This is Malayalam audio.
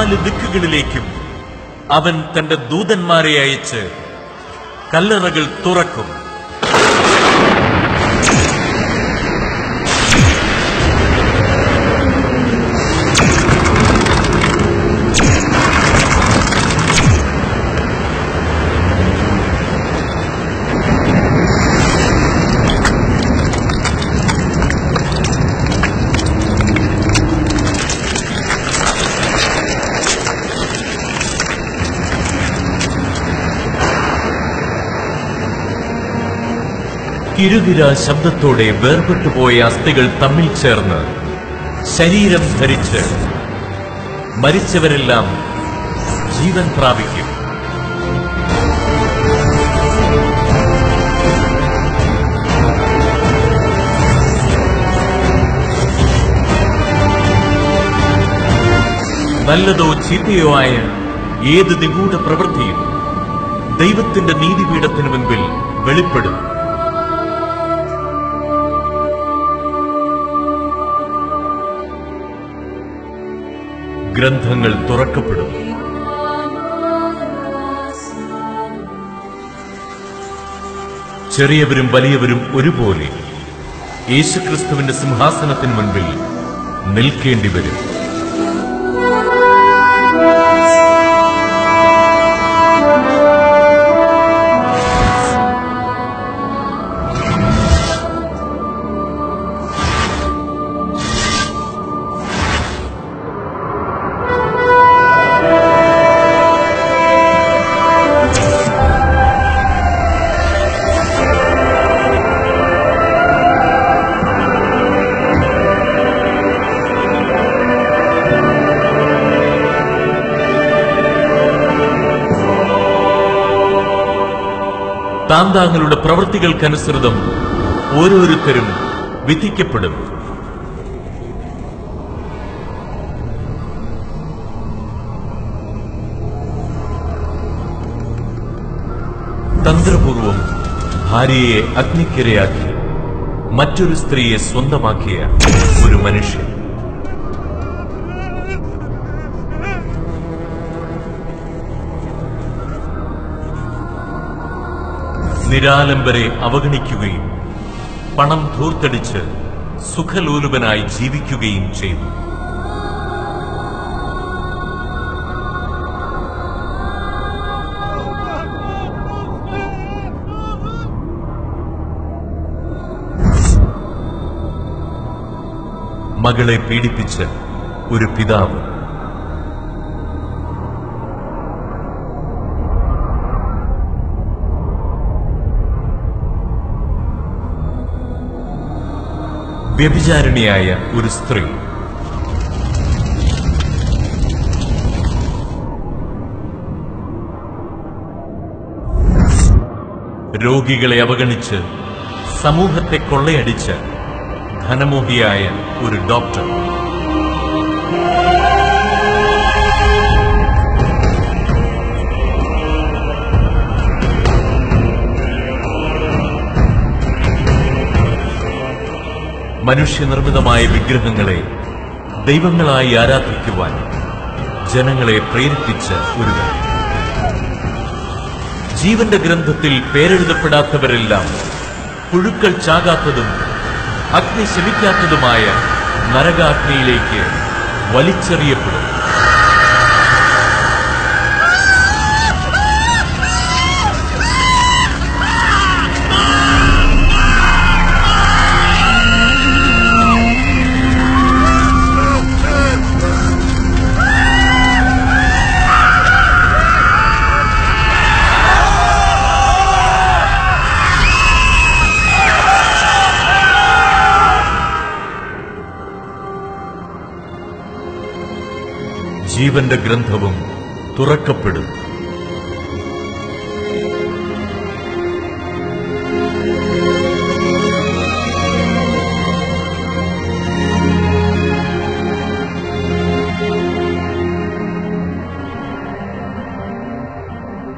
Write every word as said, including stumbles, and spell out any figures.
നാല് ദിക്കുകളിലേക്കും അവൻ തന്റെ ദൂതന്മാരെ അയച്ച് കല്ലറകൾ തുറക്കും. കിരുകിര ശബ്ദത്തോടെ വേർപെട്ടുപോയ അസ്ഥികൾ തമ്മിൽ ചേർന്ന് ശരീരം ധരിച്ച് മരിച്ചവരെല്ലാം ജീവൻ പ്രാപിക്കും. നല്ലതോ ചീത്തയോ ആയ ഏത് നിഗൂഢ പ്രവൃത്തിയും ദൈവത്തിന്റെ നീതിപീഠത്തിന് മുൻപിൽ വെളിപ്പെടും. ഗ്രന്ഥങ്ങൾ തുറക്കപ്പെടും. ചെറിയവരും വലിയവരും ഒരുപോലെ യേശുക്രിസ്തുവിന്റെ സിംഹാസനത്തിന് മുൻപിൽ നിൽക്കേണ്ടി വരും. താന്താങ്ങളുടെ പ്രവൃത്തികൾക്കനുസൃതം ഓരോരുത്തരും വിധിക്കപ്പെടും. തന്ത്രപൂർവം ഭാര്യയെ അഗ്നിക്കിരയാക്കി മറ്റൊരു സ്ത്രീയെ സ്വന്തമാക്കിയ ഒരു മനുഷ്യൻ. നിരാലംബരെ അവഗണിക്കുകയും പണം ധൂർത്തടിച്ച് സുഖലോലുപനായി ജീവിക്കുകയും ചെയ്തു. മകളെ പീഡിപ്പിച്ച ഒരു പിതാവ്. വ്യഭിചാരിണിയായ ഒരു സ്ത്രീ. രോഗികളെ അവഗണിച്ച് സമൂഹത്തെ കൊള്ളയടിച്ച ധനമോഹിയായ ഒരു ഡോക്ടർ. മനുഷ്യനിർമ്മിതമായ വിഗ്രഹങ്ങളെ ദൈവങ്ങളായി ആരാധിക്കുവാൻ ജനങ്ങളെ പ്രേരിപ്പിച്ച ഒരുവൻ. ജീവന്റെ ഗ്രന്ഥത്തിൽ പേരെഴുതപ്പെടാത്തവരെല്ലാം പുഴുക്കൾ ചാകാത്തതും അഗ്നി ശമിക്കാത്തതുമായ നരകാഗ്നിയിലേക്ക് വലിച്ചെറിയപ്പെടും. ജീവന്റെ ഗ്രന്ഥവും തുറക്കപ്പെടും.